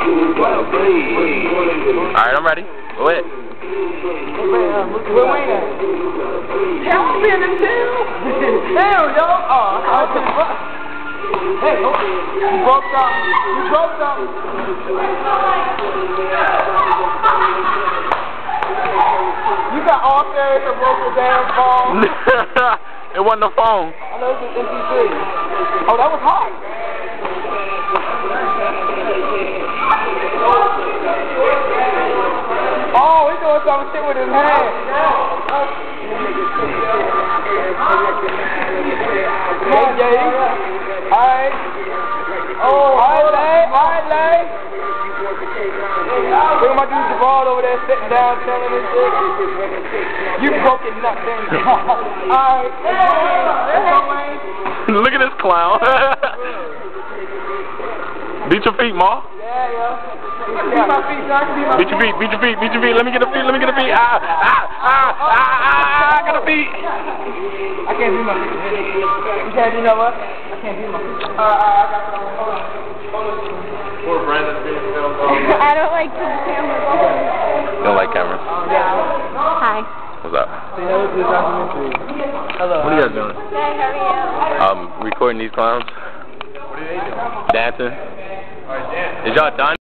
Alright, I'm ready. Go ahead. Where Wayne at? Hell, I'm in the jail. Damn, yo. Hey, you broke up. You broke up. You got all serious and broke the damn phone. It wasn't a phone. I know it was NPC. Oh, that was hot. Oh, he's doing some shit with his hand. Hey, Jay. Alright. Oh, alright, Lay. Look at my dude Javard over there sitting down telling this shit. You broken nut, then. Alright. Look at this clown. Beat your feet, Ma. Yeah. Beat my feet, son. Beat your feet. Let me get a feet. I got a feet. I can't beat my feet. You can't, you know what? I can't beat my feet. I got some. Hold on. Poor Brandon being filmed. I don't like the camera. You don't like cameras? Hi. What's up? Hello. What are you guys doing? Good, how are you? Recording these clowns. What are they doing? Dancing. Alright, dance. Is y'all done?